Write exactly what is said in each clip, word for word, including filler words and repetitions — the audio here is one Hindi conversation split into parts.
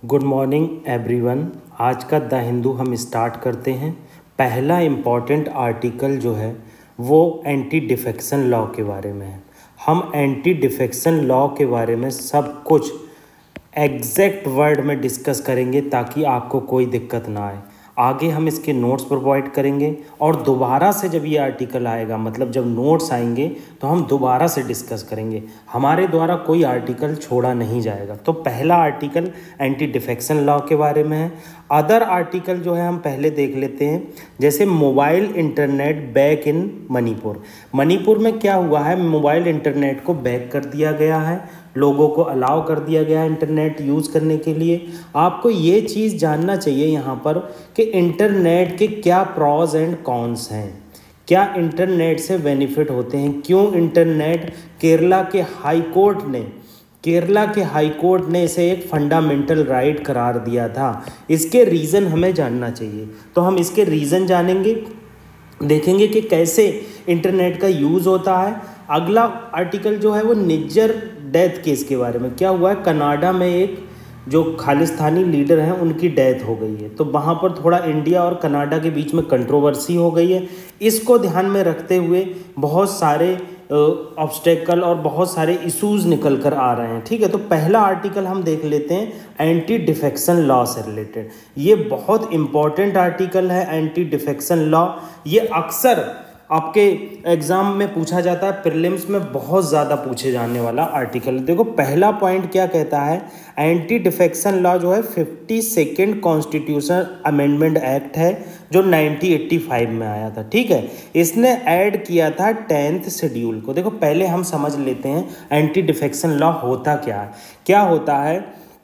Good morning everyone. आज का द हिंदू हम स्टार्ट करते हैं। पहला इम्पॉर्टेंट आर्टिकल जो है वो एंटी डिफेक्शन लॉ के बारे में है। हम एंटी डिफेक्शन लॉ के बारे में सब कुछ एग्जैक्ट वर्ड में डिस्कस करेंगे ताकि आपको कोई दिक्कत ना आए। आगे हम इसके नोट्स प्रोवाइड करेंगे और दोबारा से जब ये आर्टिकल आएगा, मतलब जब नोट्स आएंगे तो हम दोबारा से डिस्कस करेंगे। हमारे द्वारा कोई आर्टिकल छोड़ा नहीं जाएगा। तो पहला आर्टिकल एंटी डिफेक्शन लॉ के बारे में है। अदर आर्टिकल जो है हम पहले देख लेते हैं, जैसे mobile internet back in Manipur. Manipur में क्या हुआ है, मोबाइल इंटरनेट को बैक कर दिया गया है, लोगों को अलाउ कर दिया गया है इंटरनेट यूज़ करने के लिए। आपको ये चीज़ जानना चाहिए यहाँ पर कि इंटरनेट के क्या प्रॉज एंड कॉन्स हैं, क्या इंटरनेट से बेनिफिट होते हैं, क्यों इंटरनेट केरला के हाई कोर्ट ने केरला के हाई कोर्ट ने इसे एक फंडामेंटल राइट करार दिया था। इसके रीज़न हमें जानना चाहिए। तो हम इसके रीज़न जानेंगे, देखेंगे कि कैसे इंटरनेट का यूज़ होता है। अगला आर्टिकल जो है वो निज्जर डेथ केस के बारे में। क्या हुआ है, कनाडा में एक जो खालिस्तानी लीडर हैं उनकी डेथ हो गई है। तो वहाँ पर थोड़ा इंडिया और कनाडा के बीच में कंट्रोवर्सी हो गई है। इसको ध्यान में रखते हुए बहुत सारे ऑब्स्टेकल और बहुत सारे इश्यूज़ निकल कर आ रहे हैं। ठीक है, तो पहला आर्टिकल हम देख लेते हैं एंटी डिफेक्शन लॉ से रिलेटेड। ये बहुत इंपॉर्टेंट आर्टिकल है एंटी डिफेक्शन लॉ। ये अक्सर आपके एग्ज़ाम में पूछा जाता है, प्रीलिम्स में बहुत ज़्यादा पूछे जाने वाला आर्टिकल। देखो पहला पॉइंट क्या कहता है, एंटी डिफेक्शन लॉ जो है fifty second constitution amendment act है जो नाइनटीन एटी फाइव में आया था। ठीक है, इसने ऐड किया था टेंथ शेड्यूल को। देखो पहले हम समझ लेते हैं एंटी डिफेक्शन लॉ होता क्या है। क्या होता है,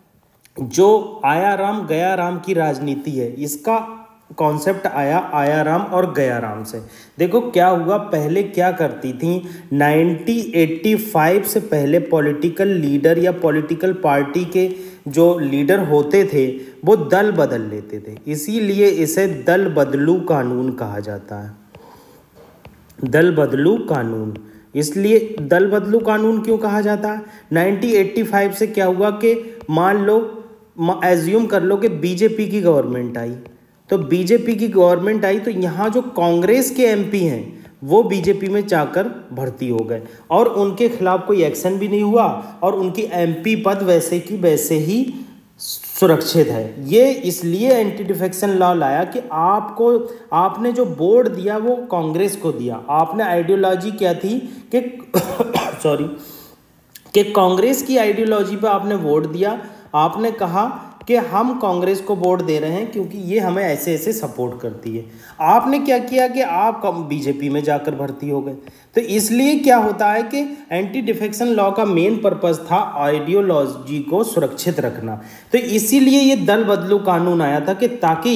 जो आया राम गया राम की राजनीति है, इसका कॉन्सेप्ट आया आया राम और गया राम से। देखो क्या हुआ, पहले क्या करती थी, नाइनटीन एटी फाइव से पहले पॉलिटिकल लीडर या पॉलिटिकल पार्टी के जो लीडर होते थे वो दल बदल लेते थे, इसीलिए इसे दल बदलू कानून कहा जाता है। दल बदलू कानून, इसलिए दल बदलू कानून क्यों कहा जाता है। नाइनटीन एटी फाइव से क्या हुआ कि मान लो, एज्यूम कर लो कि बीजेपी की गवर्नमेंट आई, तो बीजेपी की गवर्नमेंट आई तो यहाँ जो कांग्रेस के एमपी हैं वो बीजेपी में जाकर भर्ती हो गए और उनके खिलाफ कोई एक्शन भी नहीं हुआ और उनकी एमपी पद वैसे की वैसे ही सुरक्षित है। ये इसलिए एंटी डिफेक्शन लॉ लाया कि आपको आपने जो वोट दिया वो कांग्रेस को दिया। आपने आइडियोलॉजी क्या थी कि सॉरी कि कांग्रेस की आइडियोलॉजी पे आपने वोट दिया। आपने कहा कि हम कांग्रेस को वोट दे रहे हैं क्योंकि ये हमें ऐसे ऐसे सपोर्ट करती है। आपने क्या किया कि आप बीजेपी में जाकर भर्ती हो गए। तो इसलिए क्या होता है कि एंटी डिफेक्शन लॉ का मेन पर्पस था आइडियोलॉजी को सुरक्षित रखना। तो इसीलिए ये दल बदलू कानून आया था कि ताकि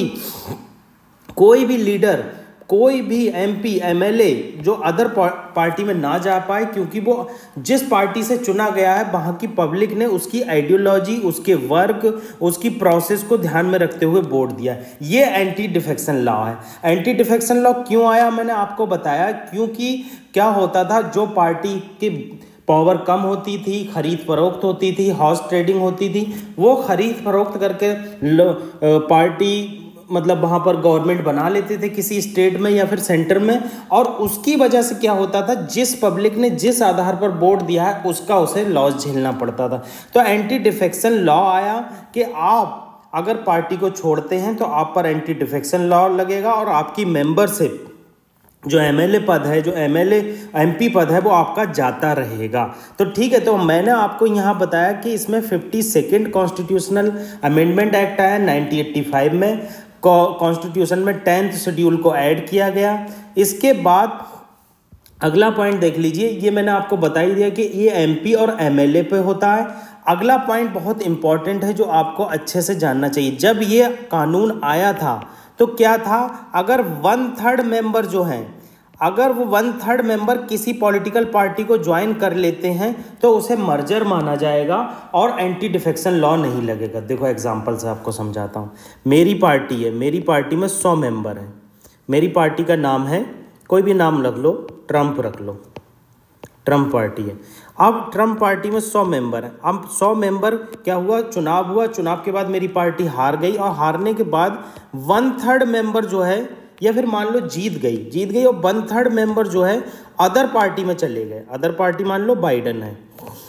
कोई भी लीडर, कोई भी एमपी एमएलए जो अदर पार्टी में ना जा पाए, क्योंकि वो जिस पार्टी से चुना गया है वहाँ की पब्लिक ने उसकी आइडियोलॉजी, उसके वर्क, उसकी प्रोसेस को ध्यान में रखते हुए वोट दिया। ये एंटी डिफेक्शन लॉ है। एंटी डिफेक्शन लॉ क्यों आया, मैंने आपको बताया, क्योंकि क्या होता था, जो पार्टी की पावर कम होती थी, खरीद फरोख्त होती थी, हॉर्स ट्रेडिंग होती थी, वो खरीद फरोख्त करके पार्टी मतलब वहाँ पर गवर्नमेंट बना लेते थे किसी स्टेट में या फिर सेंटर में, और उसकी वजह से क्या होता था, जिस पब्लिक ने जिस आधार पर वोट दिया है उसका उसे लॉस झेलना पड़ता था। तो एंटी डिफेक्शन लॉ आया कि आप अगर पार्टी को छोड़ते हैं तो आप पर एंटी डिफेक्शन लॉ लगेगा और आपकी मेंबरशिप, जो एमएलए पद है, जो एमएलए एमपी पद है, वो आपका जाता रहेगा। तो ठीक है, तो मैंने आपको यहाँ बताया कि इसमें fifty second constitutional amendment act आया नाइनटीन एटी फाइव में। कॉन्स्टिट्यूशन में टेंथ शेड्यूल को ऐड किया गया। इसके बाद अगला पॉइंट देख लीजिए, ये मैंने आपको बता ही दिया कि ये एमपी और एमएलए पे होता है। अगला पॉइंट बहुत इंपॉर्टेंट है जो आपको अच्छे से जानना चाहिए। जब ये कानून आया था तो क्या था, अगर वन थर्ड मेंबर जो हैं, अगर वो वन थर्ड मेंबर किसी पॉलिटिकल पार्टी को ज्वाइन कर लेते हैं तो उसे मर्जर माना जाएगा और एंटी डिफेक्शन लॉ नहीं लगेगा। देखो एग्जांपल से आपको समझाता हूँ। मेरी पार्टी है, मेरी पार्टी में सौ मेंबर हैं। मेरी पार्टी का नाम है, कोई भी नाम रख लो, ट्रंप रख लो, ट्रंप पार्टी है। अब ट्रम्प पार्टी में सौ मेंबर हैं। अब सौ मेंबर क्या हुआ, चुनाव हुआ, चुनाव के बाद मेरी पार्टी हार गई और हारने के बाद वन थर्ड मेंबर जो है, या फिर मान लो जीत गई जीत गई और वन थर्ड मेंबर जो है अदर पार्टी में चले गए। अदर पार्टी मान लो बाइडन है,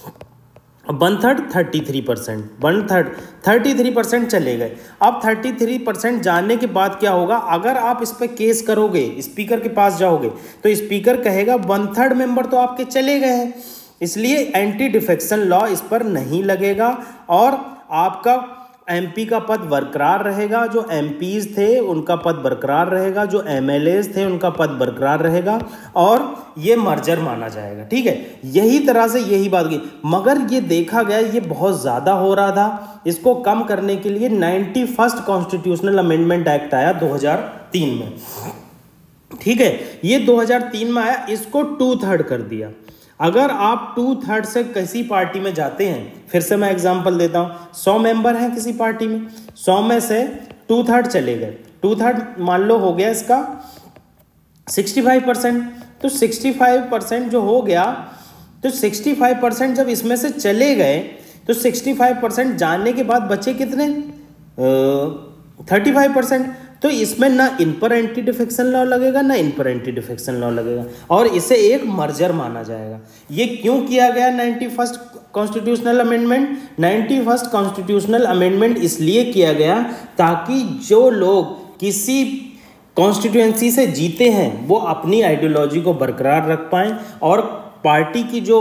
one third thirty three percent one third thirty three percent चले गए। अब थर्टी थ्री परसेंट जाने के बाद क्या होगा, अगर आप इस पर केस करोगे, स्पीकर के पास जाओगे, तो स्पीकर कहेगा वन थर्ड मेंबर तो आपके चले गए हैं, इसलिए एंटी डिफेक्शन लॉ इस पर नहीं लगेगा और आपका एमपी का पद बरकरार रहेगा, जो एमपीज थे उनका पद बरकरार रहेगा, जो एमएलएज थे उनका पद बरकरार रहेगा और ये मर्जर माना जाएगा। ठीक है, यही तरह से यही बात की, मगर ये देखा गया ये बहुत ज़्यादा हो रहा था। इसको कम करने के लिए ninety first constitutional amendment act आया दो हज़ार तीन में। ठीक है, ये दो हज़ार तीन में आया, इसको टू थर्ड कर दिया। अगर आप टू थर्ड से किसी पार्टी में जाते हैं, फिर से मैं एग्जांपल देता हूं, सौ मेंबर हैं किसी पार्टी में, सौ में से टू थर्ड चले गए, टू थर्ड मान लो हो गया इसका सिक्सटी फाइव परसेंट, तो सिक्सटी फाइव परसेंट जो हो गया, तो सिक्सटी फाइव परसेंट जब इसमें से चले गए तो सिक्सटी फाइव परसेंट जाने के बाद बचे कितने, थर्टी फाइव परसेंट। तो इसमें ना इन पर एंटी डिफेक्शन लॉ लगेगा ना इन पर एंटी डिफेक्शन लॉ लगेगा और इसे एक मर्जर माना जाएगा। ये क्यों किया गया ninety first constitutional amendment? Ninety first constitutional amendment इसलिए किया गया ताकि जो लोग किसी कॉन्स्टिट्यूएंसी से जीते हैं वो अपनी आइडियोलॉजी को बरकरार रख पाएं और पार्टी की जो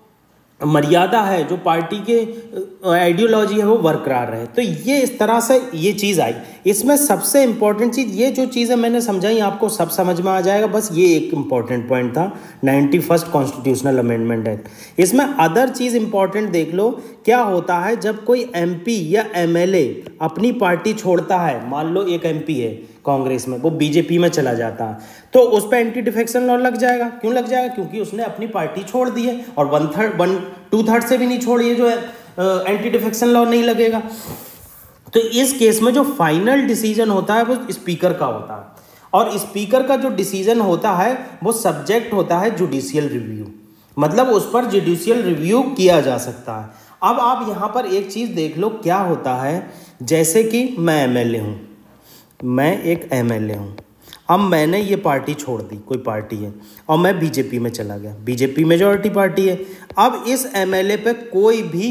मर्यादा है, जो पार्टी के आइडियोलॉजी है वो बरकरार रहे। तो ये इस तरह से ये चीज़ आई। इसमें सबसे इम्पॉर्टेंट चीज़, ये जो चीज़ें मैंने समझाई आपको सब समझ में आ जाएगा, बस ये एक इम्पॉर्टेंट पॉइंट था ninety first constitutional amendment act. इसमें अदर चीज़ इम्पॉर्टेंट देख लो, क्या होता है जब कोई एमपी या एमएलए अपनी पार्टी छोड़ता है, मान लो एक एमपी है कांग्रेस में, वो बीजेपी में चला जाता है, तो उस पर एंटी डिफेक्शन लॉ लग जाएगा। क्यों लग जाएगा? क्योंकि उसने अपनी पार्टी छोड़ दी है और one third one two third से भी नहीं छोड़ी है, जो है एंटी डिफेक्शन लॉ नहीं लगेगा। तो इस केस में जो फाइनल डिसीजन होता है वो स्पीकर का होता है और स्पीकर का जो डिसीजन होता है वो सब्जेक्ट होता है जुडिशियल रिव्यू, मतलब उस पर जुडिशियल रिव्यू किया जा सकता है। अब आप यहाँ पर एक चीज़ देख लो, क्या होता है, जैसे कि मैं एमएलए हूँ, मैं एक एमएलए हूँ, अब मैंने ये पार्टी छोड़ दी, कोई पार्टी है, और मैं बीजेपी में चला गया, बीजेपी मेजॉरिटी पार्टी है। अब इस एमएलए पे कोई भी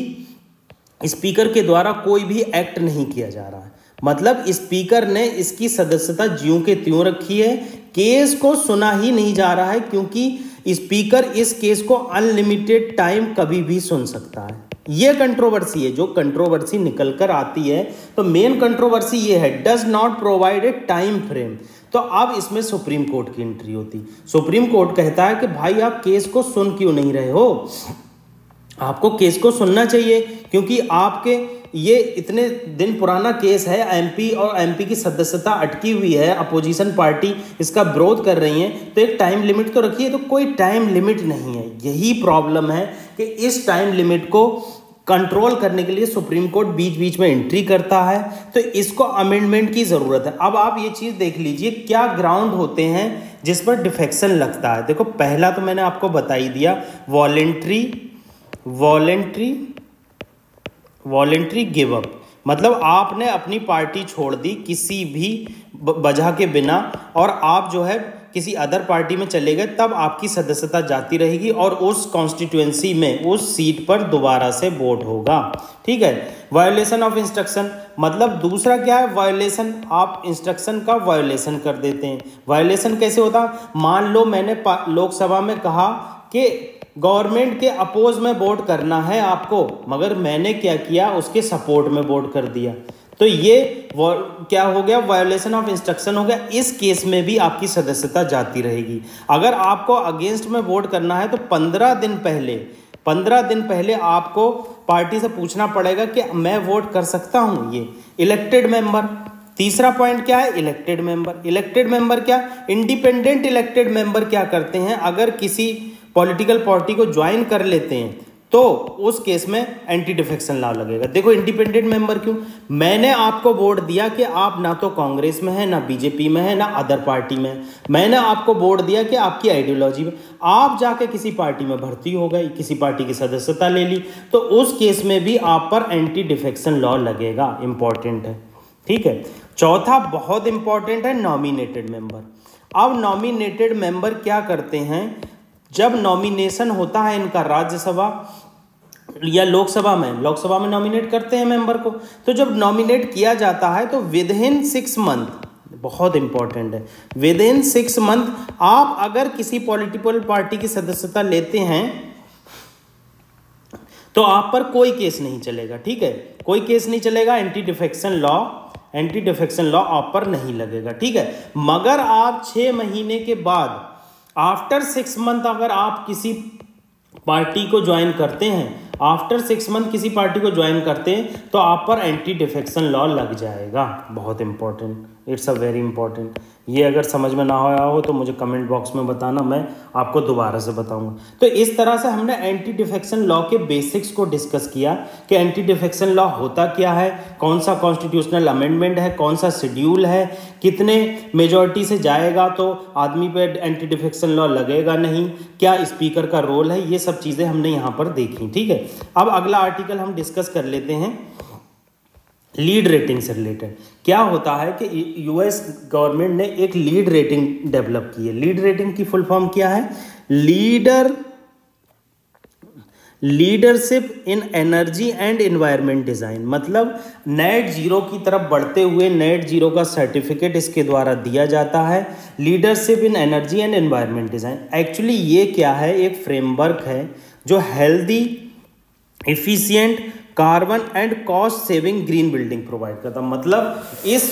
स्पीकर के द्वारा कोई भी एक्ट नहीं किया जा रहा है, मतलब स्पीकर ने इसकी सदस्यता ज्यों के त्यों रखी है, केस को सुना ही नहीं जा रहा है, क्योंकि स्पीकर इस केस को अनलिमिटेड टाइम कभी भी सुन सकता है। ये कंट्रोवर्सी है, जो कंट्रोवर्सी निकल कर आती है, तो मेन कंट्रोवर्सी ये है, does not provide a time frame. तो अब इसमें सुप्रीम कोर्ट की एंट्री होती। सुप्रीम कोर्ट कहता है कि भाई आप केस को सुन क्यों नहीं रहे हो, आपको केस को सुनना चाहिए, क्योंकि आपके ये इतने दिन पुराना केस है, एमपी और एमपी की सदस्यता अटकी हुई है, अपोजिशन पार्टी इसका विरोध कर रही है, तो एक टाइम लिमिट तो रखिए। तो कोई टाइम लिमिट नहीं है, यही प्रॉब्लम है कि इस टाइम लिमिट को कंट्रोल करने के लिए सुप्रीम कोर्ट बीच बीच में एंट्री करता है, तो इसको अमेंडमेंट की ज़रूरत है। अब आप ये चीज़ देख लीजिए, क्या ग्राउंड होते हैं जिस पर डिफेक्शन लगता है। देखो, पहला तो मैंने आपको बता ही दिया, voluntary voluntary voluntary give up, मतलब आपने अपनी पार्टी छोड़ दी किसी भी वजह के बिना और आप जो है किसी अदर पार्टी में चले गए, तब आपकी सदस्यता जाती रहेगी और उस कॉन्स्टिट्यूएंसी में उस सीट पर दोबारा से वोट होगा। ठीक है। वायोलेशन ऑफ इंस्ट्रक्शन, मतलब दूसरा क्या है, वायोलेशन, आप इंस्ट्रक्शन का वायोलेशन कर देते हैं। वायोलेशन कैसे होता, मान लो मैंने लोकसभा में कहा कि गवर्नमेंट के अपोज में वोट करना है आपको, मगर मैंने क्या किया, उसके सपोर्ट में वोट कर दिया, तो ये क्या हो गया, वायोलेशन ऑफ इंस्ट्रक्शन हो गया। इस केस में भी आपकी सदस्यता जाती रहेगी। अगर आपको अगेंस्ट में वोट करना है तो पंद्रह दिन पहले पंद्रह दिन पहले आपको पार्टी से पूछना पड़ेगा कि मैं वोट कर सकता हूं। ये इलेक्टेड मेंबर, तीसरा पॉइंट क्या है, इलेक्टेड मेंबर। इलेक्टेड मेंबर क्या, इंडिपेंडेंट इलेक्टेड मेंबर क्या करते हैं, अगर किसी पॉलिटिकल पार्टी को ज्वाइन कर लेते हैं तो उस केस में एंटी डिफेक्शन लॉ लगेगा। देखो इंडिपेंडेंट मेंबर क्यों, मैंने आपको वोट दिया कि आप ना तो कांग्रेस में है, ना बीजेपी में है, ना अदर पार्टी में, मैंने आपको वोट दिया कि आपकी आइडियोलॉजी में, आप जाके किसी पार्टी में भर्ती हो गए, किसी पार्टी की सदस्यता ले ली, तो उस केस में भी आप पर एंटी डिफेक्शन लॉ लगेगा। इंपॉर्टेंट है, ठीक है। चौथा बहुत इंपॉर्टेंट है, नॉमिनेटेड मेंबर। अब नॉमिनेटेड मेंबर क्या करते हैं, जब नॉमिनेशन होता है इनका राज्यसभा या लोकसभा में, लोकसभा में नॉमिनेट करते हैं मेंबर को, तो जब नॉमिनेट किया जाता है तो विद इन सिक्स मंथ, बहुत इंपॉर्टेंट है, विद इन सिक्स मंथ आप अगर किसी पॉलिटिकल पार्टी की सदस्यता लेते हैं तो आप पर कोई केस नहीं चलेगा, ठीक है, कोई केस नहीं चलेगा, anti defection law anti defection law आप पर नहीं लगेगा, ठीक है। मगर आप छह महीने के बाद, आफ्टर सिक्स मंथ अगर आप किसी पार्टी को ज्वाइन करते हैं, आफ्टर सिक्स मंथ किसी पार्टी को ज्वाइन करते हैं तो आप पर एंटी डिफेक्शन लॉ लग जाएगा। बहुत important, it's a very important. ये अगर समझ में ना आया हो तो मुझे कमेंट बॉक्स में बताना, मैं आपको दोबारा से बताऊंगा। तो इस तरह से हमने एंटी डिफेक्शन लॉ के बेसिक्स को डिस्कस किया कि एंटी डिफेक्शन लॉ होता क्या है, कौन सा कॉन्स्टिट्यूशनल अमेंडमेंट है, कौन सा शेड्यूल है, कितने मेजॉरिटी से जाएगा तो आदमी पे एंटी डिफेक्शन लॉ लगेगा नहीं, क्या स्पीकर का रोल है, ये सब चीज़ें हमने यहाँ पर देखी, ठीक है। अब अगला आर्टिकल हम डिस्कस कर लेते हैं लीड रेटिंग से रिलेटेड। क्या होता है कि यूएस गवर्नमेंट ने एक लीड रेटिंग डेवलप की है। लीड रेटिंग की फुल फॉर्म क्या है, leader leadership in energy and environment design, मतलब नेट जीरो की तरफ बढ़ते हुए नेट जीरो का सर्टिफिकेट इसके द्वारा दिया जाता है, leadership in energy and environment design. Actually ये क्या है, एक फ्रेमवर्क है जो healthy, efficient, carbon and cost saving green building provide करता। मतलब इस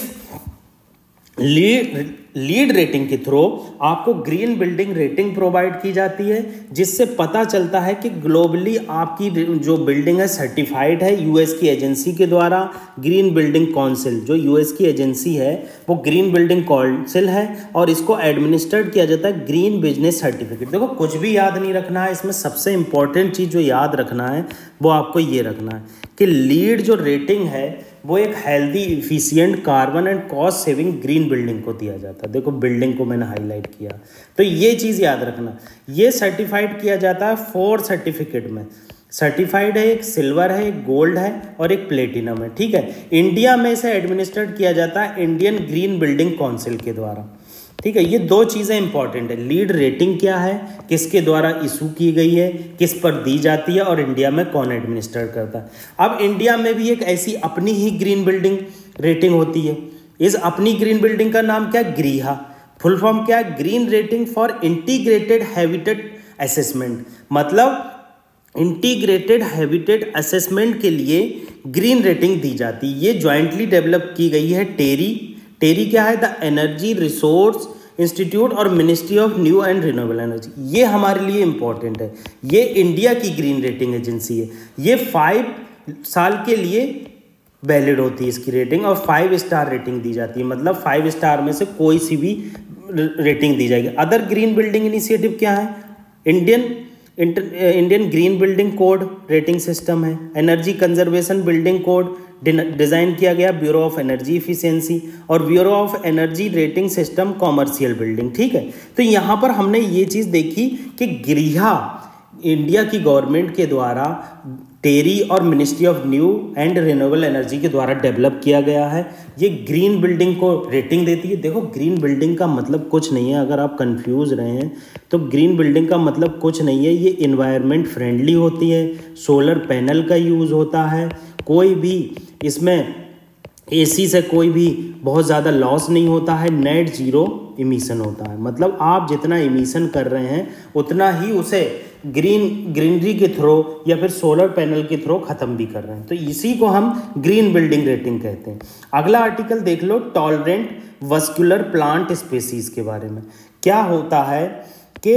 लीड लीड रेटिंग के थ्रू आपको ग्रीन बिल्डिंग रेटिंग प्रोवाइड की जाती है, जिससे पता चलता है कि ग्लोबली आपकी जो बिल्डिंग है सर्टिफाइड है यूएस की एजेंसी के द्वारा। ग्रीन बिल्डिंग काउंसिल, जो यूएस की एजेंसी है वो ग्रीन बिल्डिंग काउंसिल है और इसको एडमिनिस्ट्रेट किया जाता है ग्रीन बिजनेस सर्टिफिकेट। देखो कुछ भी याद नहीं रखना है इसमें, सबसे इंपॉर्टेंट चीज़ जो याद रखना है वो आपको ये रखना है कि लीड जो रेटिंग है वो एक healthy, efficient, carbon and cost saving green building को दिया जाता है। देखो बिल्डिंग को मैंने हाईलाइट किया, तो ये चीज़ याद रखना। ये सर्टिफाइड किया जाता है फोर सर्टिफिकेट में, सर्टिफाइड है, एक सिल्वर है, एक गोल्ड है और एक प्लेटिनम है, ठीक है। इंडिया में इसे एडमिनिस्ट्रेट किया जाता है इंडियन ग्रीन बिल्डिंग काउंसिल के द्वारा, ठीक है। ये दो चीज़ें इंपॉर्टेंट है, लीड रेटिंग क्या है, किसके द्वारा इशू की गई है, किस पर दी जाती है और इंडिया में कौन एडमिनिस्ट्रेट करता है। अब इंडिया में भी एक ऐसी अपनी ही ग्रीन बिल्डिंग रेटिंग होती है। इस अपनी ग्रीन बिल्डिंग का नाम क्या है, ग्रीहा। फुल फॉर्म क्या है, green rating for integrated habitat assessment. मतलब इंटीग्रेटेड हैबिटेट असेसमेंट के लिए ग्रीन रेटिंग दी जाती है। ये ज्वाइंटली डेवलप की गई है टेरी टेरी क्या है, द एनर्जी रिसोर्स इंस्टीट्यूट और ministry of new and renewable energy. ये हमारे लिए इंपॉर्टेंट है, ये इंडिया की ग्रीन रेटिंग एजेंसी है। ये फाइव साल के लिए वैलिड होती है इसकी रेटिंग और फाइव स्टार रेटिंग दी जाती है। मतलब फाइव स्टार में से कोई सी भी रेटिंग दी जाएगी। अदर ग्रीन बिल्डिंग इनिशिएटिव क्या है, Indian Indian green building code rating system है, energy conservation building code design किया गया ब्यूरो ऑफ एनर्जी इफिशिएंसी और bureau of energy rating system commercial building, ठीक है। तो यहाँ पर हमने ये चीज़ देखी कि गृहा इंडिया की गवर्नमेंट के द्वारा टेरी और ministry of new and renewable energy के द्वारा डेवलप किया गया है। ये ग्रीन बिल्डिंग को रेटिंग देती है। देखो ग्रीन बिल्डिंग का मतलब कुछ नहीं है, अगर आप कंफ्यूज रहे हैं तो ग्रीन बिल्डिंग का मतलब कुछ नहीं है, ये इन्वायरमेंट फ्रेंडली होती है, सोलर पैनल का यूज़ होता है, कोई भी इसमें एसी से कोई भी बहुत ज़्यादा लॉस नहीं होता है, नेट जीरो इमिशन होता है। मतलब आप जितना इमिशन कर रहे हैं उतना ही उसे ग्रीन ग्रीनरी के थ्रू या फिर सोलर पैनल के थ्रू ख़त्म भी कर रहे हैं। तो इसी को हम ग्रीन बिल्डिंग रेटिंग कहते हैं। अगला आर्टिकल देख लो, टॉलरेंट वस्कुलर प्लांट स्पेसीज के बारे में। क्या होता है कि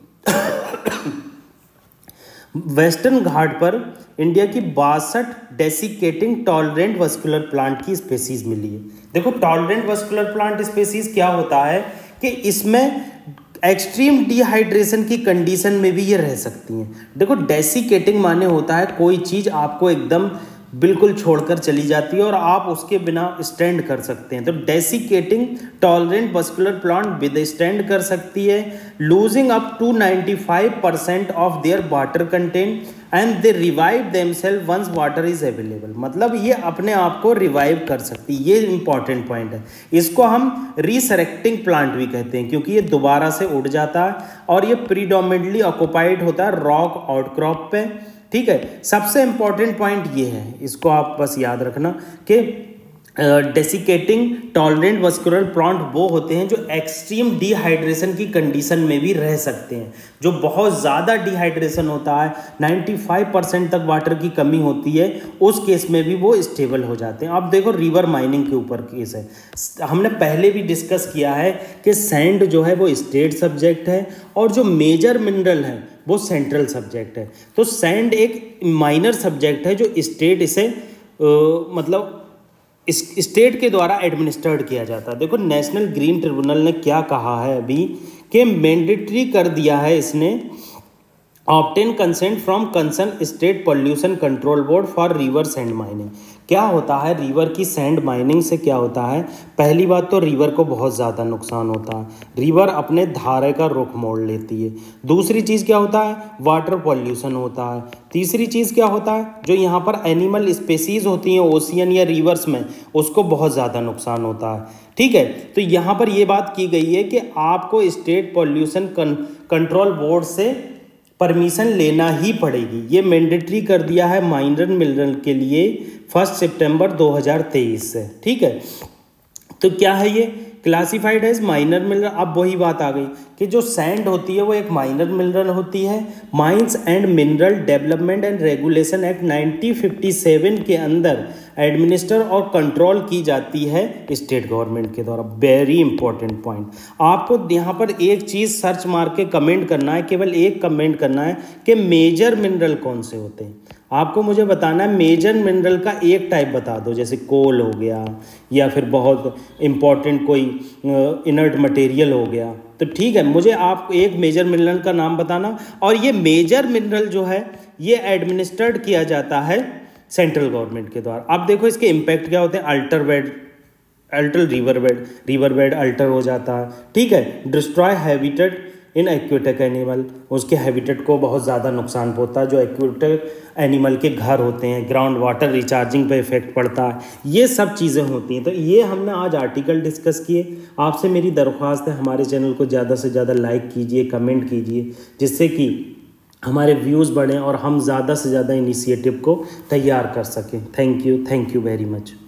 वेस्टर्न घाट पर इंडिया की बासठ डेसिकेटिंग टॉलरेंट वस्कुलर प्लांट की स्पेसीज मिली है। देखो टॉलरेंट वस्कुलर प्लांट स्पेसीज क्या होता है कि इसमें एक्सट्रीम डिहाइड्रेशन की कंडीशन में भी ये रह सकती हैं। देखो डेसिकेटिंग माने होता है कोई चीज़ आपको एकदम बिल्कुल छोड़कर चली जाती है और आप उसके बिना स्टैंड कर सकते हैं। तो desiccating tolerant vascular plant withstand कर सकती है, losing up to ninety five percent of their water content and they revive themself once water is available. मतलब ये अपने आप को रिवाइव कर सकती है, ये इंपॉर्टेंट पॉइंट है। इसको हम रिसरेक्टिंग प्लांट भी कहते हैं क्योंकि ये दोबारा से उड़ जाता है और ये प्रीडोमिनेटली ऑक्युपाइड होता है रॉक आउटक्रॉप पे। ठीक है, सबसे इंपॉर्टेंट पॉइंट ये है, इसको आप बस याद रखना कि डेसिकेटिंग टॉलरेंट वस्कुलर प्लांट वो होते हैं जो एक्सट्रीम डिहाइड्रेशन की कंडीशन में भी रह सकते हैं। जो बहुत ज़्यादा डिहाइड्रेशन होता है, पचानवे परसेंट तक वाटर की कमी होती है, उस केस में भी वो स्टेबल हो जाते हैं। अब देखो रिवर माइनिंग के ऊपर केस है, हमने पहले भी डिस्कस किया है कि सैंड जो है वो स्टेट सब्जेक्ट है और जो मेजर मिनरल है वो सेंट्रल सब्जेक्ट है। तो सैंड एक माइनर सब्जेक्ट है जो स्टेट इसे आ, मतलब इस स्टेट के द्वारा एडमिनिस्टर्ड किया जाता है। देखो नेशनल ग्रीन ट्रिब्यूनल ने क्या कहा है अभी कि मैंडेटरी कर दिया है इसने obtain consent from concern state pollution control board for river sand mining. क्या होता है रिवर की सैंड माइनिंग से, क्या होता है, पहली बात तो रिवर को बहुत ज़्यादा नुकसान होता है, रिवर अपने धारे का रुख मोड़ लेती है। दूसरी चीज़ क्या होता है, वाटर पॉल्यूशन होता है। तीसरी चीज़ क्या होता है, जो यहाँ पर एनिमल स्पेसीज़ होती हैं ओशियन या रिवर्स में, उसको बहुत ज़्यादा नुकसान होता है। ठीक है, तो यहाँ पर ये बात की गई है कि आपको स्टेट पॉल्यूशन कंट्रोल बोर्ड से परमिशन लेना ही पड़ेगी। ये मैंडेटरी कर दिया है माइनर मिनरल के लिए फर्स्ट सितंबर दो हज़ार तेईस से। ठीक है, तो क्या है ये क्लासिफाइड एज माइनर मिनरल। अब वही बात आ गई कि जो सैंड होती है वो एक माइनर मिनरल होती है। Mines and mineral development and regulation act nineteen fifty seven के अंदर एडमिनिस्टर और कंट्रोल की जाती है स्टेट गवर्नमेंट के द्वारा। वेरी इंपॉर्टेंट पॉइंट, आपको यहाँ पर एक चीज़ सर्च मार के कमेंट करना है, केवल एक कमेंट करना है कि मेजर मिनरल कौन से होते हैं। आपको मुझे बताना है मेजर मिनरल का एक टाइप बता दो, जैसे कोल हो गया या फिर बहुत इंपॉर्टेंट कोई इनर्ट मटेरियल हो गया। तो ठीक है, मुझे आप एक मेजर मिनरल का नाम बताना। और ये मेजर मिनरल जो है ये एडमिनिस्टर्ड किया जाता है सेंट्रल गवर्नमेंट के द्वारा। अब देखो इसके इम्पैक्ट क्या होते हैं, alter bed, alter river bed, river bed alter हो जाता है। ठीक है, destroy habitat in aquatic animal, उसके हैबिटेट को बहुत ज़्यादा नुकसान पहुंचता है। जो एक्वेटिक एनिमल के घर होते हैं, ग्राउंड वाटर रिचार्जिंग पे इफेक्ट पड़ता है, ये सब चीज़ें होती हैं। तो ये हमने आज आर्टिकल डिस्कस किए। आपसे मेरी दरख्वास्त है हमारे चैनल को ज़्यादा से ज़्यादा लाइक कीजिए, कमेंट कीजिए, जिससे कि हमारे व्यूज़ बढ़ें और हम ज़्यादा से ज़्यादा इनिशिएटिव को तैयार कर सकें। Thank you, thank you very much.